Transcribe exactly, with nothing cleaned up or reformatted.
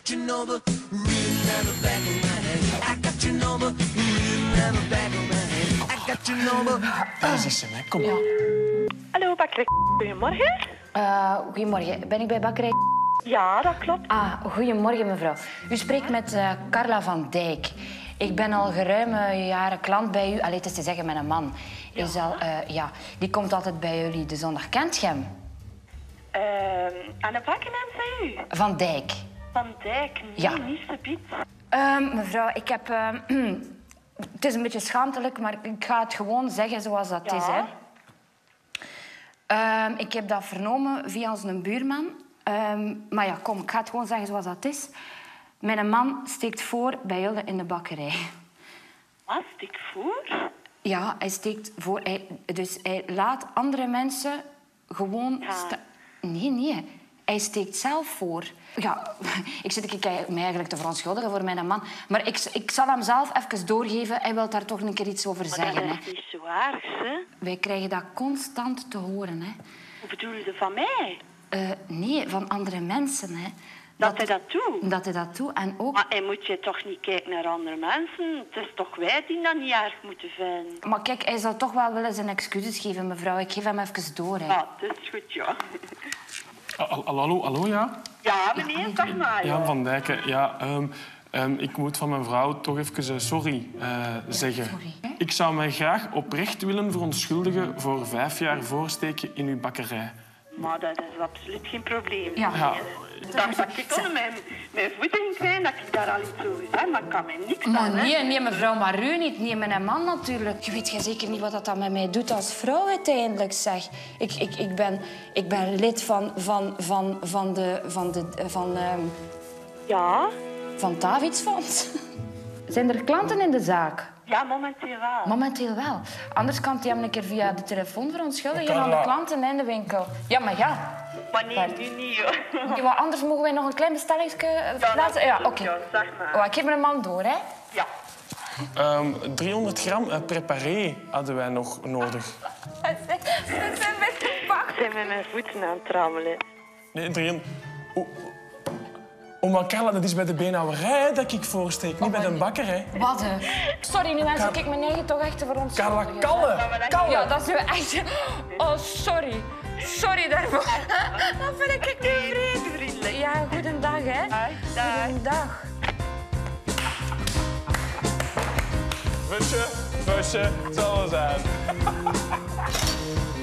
got your number written down the back of my head. I got your number written down the back of my head. I got your number. Daar is ze, hè. Kom maar. Hallo, bakkerij. Goedemorgen. Uh, goedemorgen. Ben ik bij bakkerij? Ja, dat klopt. Ah, goedemorgen mevrouw. U spreekt met uh, Carla van Dijk. Ik ben al geruime jaren klant bij u. Allee, het is te zeggen met een man. Ja. Is al, uh, ja, die komt altijd bij jullie de zondag. Kent je hem? Uh, aan de bakkennaam zei u? Van Dijk. Van Dijk? Nee, Ja. niet zo piet. Uh, mevrouw, ik heb... Uh, het is een beetje schaamtelijk, maar ik ga het gewoon zeggen zoals dat Ja. is. Hè. Uh, ik heb dat vernomen via onze buurman. Uh, maar ja, kom, ik ga het gewoon zeggen zoals dat is. Mijn man steekt voor bij jullie in de bakkerij. Wat? Stik voor? Ja, hij steekt voor. Hij, dus hij laat andere mensen gewoon... Ja. sta- Nee, nee. Hij steekt zelf voor. Ja, ik zit ik, mij eigenlijk te verontschuldigen voor mijn man. Maar ik, ik zal hem zelf even doorgeven. Hij wil daar toch een keer iets over Maar zeggen. dat Hè. is niet zo erg, hè? Wij krijgen dat constant te horen. Hè. Hoe bedoel je van mij? Uh, nee, van andere mensen. Hè. Dat hij dat doet? Dat hij dat doet. En ook... Maar hij moet je toch niet kijken naar andere mensen? Het is toch wij die dat niet erg moeten vinden? Maar kijk, hij zou toch wel willen zijn excuses geven, mevrouw. Ik geef hem even door. Hè. Ja, dat is goed, ja. Hallo, hallo, hallo, ja? Ja, meneer, zeg maar. Ja, Ja. Van Dijken. Ja, um, um, ik moet van mijn vrouw toch even uh, sorry uh, zeggen. sorry, hè? Ik zou mij graag oprecht willen verontschuldigen voor vijf jaar voorsteken in uw bakkerij. Maar dat is absoluut geen probleem. Ja. Ja. Ik dacht dat ik onder mijn, mijn voeten ging krijgen, dat ik daar al iets over zei, maar ik kan mij niks Maar aan, hè. nee, nee, mevrouw, maar u niet. Nee, mijn man natuurlijk. Je weet zeker niet wat dat dan met mij doet als vrouw uiteindelijk, zeg. Ik, ik, ik, ben, ik ben lid van, van, van, van de... Van de van, ehm, Ja? van het Davidsfonds. Zijn er klanten in de zaak? Ja, momenteel wel. Momenteel wel. Anders kan hij hem een keer via de telefoon verontschuldigen aan de Carla. klanten in de winkel. Ja, maar ja. Maar nee, nu niet, hoor. Ja, maar anders mogen wij nog een klein bestellingsje plaatsen. Ja, oké. Ja, zeg maar. Oh, ik geef mijn man door, hè. Ja. Um, driehonderd gram uh, préparé hadden wij nog nodig. Ze zijn weggepakt. Ik ben met mijn voeten aan het trammelen. Nee, driehonderd... Oh, oh, maar Carla, dat is bij de beenhouwerij hè, dat ik voorsteek, niet bij de bakkerij. Wat? hè? Sorry, nu mensen, ik mijn eigen toch echt te Carla, verontschuldigen. kallen! Kallen! Ja, dat is nu echt... Oh, sorry. Sorry daarvoor. Dat vind ik nu vreemd. Vriendelijk. Ja, goedendag, hè. Dag. Goedendag. Busje, busje, het zal wel zijn.